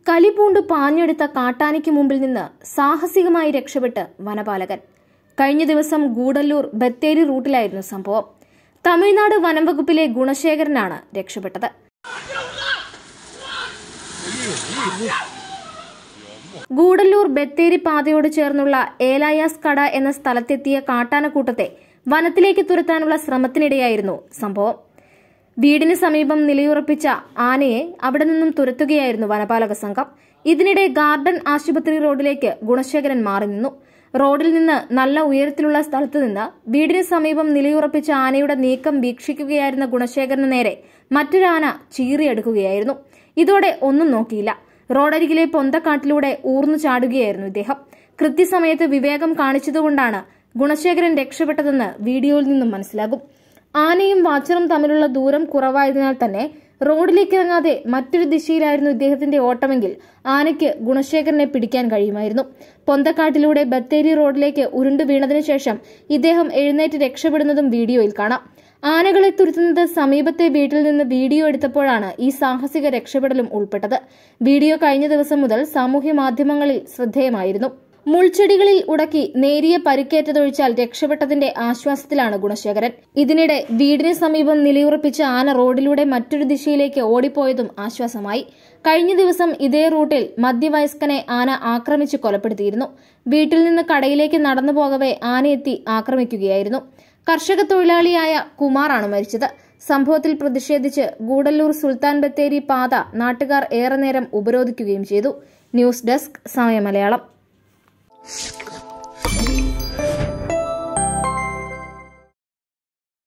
കലിപൂണ്ട് പാഞ്ഞെടുത്ത കാട്ടാനയ്ക്ക് മുമ്പിൽ നിന്ന് സാഹസികമായി രക്ഷപ്പെട്ട് വനപാലകൻ. കഴിഞ്ഞ ദിവസം ഗൂഡല്ലൂർ ബത്തേരി റൂട്ടിലായിരുന്നു സംഭവം. തമിഴ്നാട് വനം വകുപ്പിലെ ഗുണശേഖരനാണ് രക്ഷപ്പെട്ടത്. ഗൂഡല്ലൂർ ബത്തേരി പാതയോട് ചേർന്നുള്ള ഏലായാസ് കട എന്ന സ്ഥലത്തെത്തിയ കാട്ടാനക്കൂട്ടത്തെ വനത്തിലേക്ക് തുരത്താനുള്ള ശ്രമത്തിനിടെയായിരുന്നു സംഭവം. വീടിന് സമീപം നിലയുറപ്പിച്ച ആനയെ അവിടെ നിന്നും തുരത്തുകയായിരുന്നു വനപാലക സംഘം. ഇതിനിടെ ഗാർഡൻ ആശുപത്രി റോഡിലേക്ക് ഗുണശേഖരൻ മാറി നിന്നു. റോഡിൽ നിന്ന് നല്ല ഉയരത്തിലുള്ള സ്ഥലത്ത് നിന്ന് വീടിന് സമീപം നിലയുറപ്പിച്ച ആനയുടെ നീക്കം വീക്ഷിക്കുകയായിരുന്ന ഗുണശേഖരന് നേരെ മറ്റൊരു ആന ചീറിയെടുക്കുകയായിരുന്നു. ഇതോടെ ഒന്നും നോക്കിയില്ല. റോഡരികിലെ പൊന്തക്കാട്ടിലൂടെ ഊർന്നു ചാടുകയായിരുന്നു ഇദ്ദേഹം. കൃത്യസമയത്ത് വിവേകം കാണിച്ചതുകൊണ്ടാണ് ഗുണശേഖരൻ രക്ഷപ്പെട്ടതെന്ന് വീഡിയോയിൽ നിന്നും മനസ്സിലാകും. ആനയും വാച്ചറും തമ്മിലുള്ള ദൂരം കുറവായതിനാൽ തന്നെ റോഡിലേക്ക് ഇറങ്ങാതെ മറ്റൊരു ദിശയിലായിരുന്നു ഇദ്ദേഹത്തിന്റെ ഓട്ടമെങ്കിൽ ആനയ്ക്ക് ഗുണശേഖരനെ പിടിക്കാൻ കഴിയുമായിരുന്നു. പൊന്തക്കാട്ടിലൂടെ ബത്തേരി റോഡിലേക്ക് ഉരുണ്ടു വീണതിനു ശേഷം ഇദ്ദേഹം എഴുന്നേറ്റ് രക്ഷപ്പെടുന്നതും വീഡിയോയിൽ കാണാം. ആനകളെ തുരത്തുന്നത് സമീപത്തെ വീട്ടിൽ നിന്ന് വീഡിയോ എടുത്തപ്പോഴാണ് ഈ സാഹസിക രക്ഷപ്പെടലും ഉൾപ്പെട്ടത്. വീഡിയോ കഴിഞ്ഞ ദിവസം മുതൽ സാമൂഹ്യ മാധ്യമങ്ങളിൽ ശ്രദ്ധേയമായിരുന്നു. മുൾച്ചെടികളിൽ ഉടക്കി നേരിയ പരിക്കേറ്റതൊഴിച്ചാൽ രക്ഷപ്പെട്ടതിന്റെ ആശ്വാസത്തിലാണ് ഗുണശേഖരൻ. ഇതിനിടെ വീടിന് സമീപം നിലയുറപ്പിച്ച ആന റോഡിലൂടെ മറ്റൊരു ദിശയിലേക്ക് ഓടിപ്പോയതും ആശ്വാസമായി. കഴിഞ്ഞ ദിവസം ഇതേ റൂട്ടിൽ മധ്യവയസ്കനെ ആന ആക്രമിച്ച് കൊലപ്പെടുത്തിയിരുന്നു. വീട്ടിൽ നിന്ന് കടയിലേക്ക് നടന്നു പോകവെ ആനയെത്തി ആക്രമിക്കുകയായിരുന്നു. കർഷക തൊഴിലാളിയായ കുമാറാണ് മരിച്ചത്. സംഭവത്തിൽ പ്രതിഷേധിച്ച് ഗൂഡല്ലൂർ സുൽത്താൻ ബത്തേരി പാത നാട്ടുകാർ ഏറെ നേരം ഉപരോധിക്കുകയും ചെയ്തു. ന്യൂസ് ഡെസ്ക് സമയം മലയാളം.